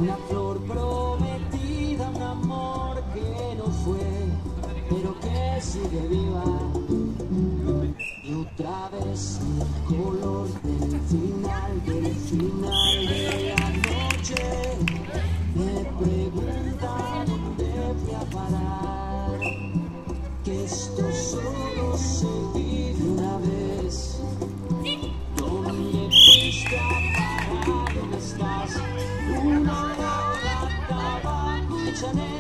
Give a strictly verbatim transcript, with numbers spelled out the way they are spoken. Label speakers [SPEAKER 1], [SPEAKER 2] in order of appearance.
[SPEAKER 1] Una flor prometida, un amor que no fue, pero que sigue viva. Y otra vez el color del final, del final de la noche. Me pregunta dónde fui a parar, que esto solo se vive una vez. ¿Dónde fuiste a parar? ¿Dónde estás? Una droga, tabaco y Chanel.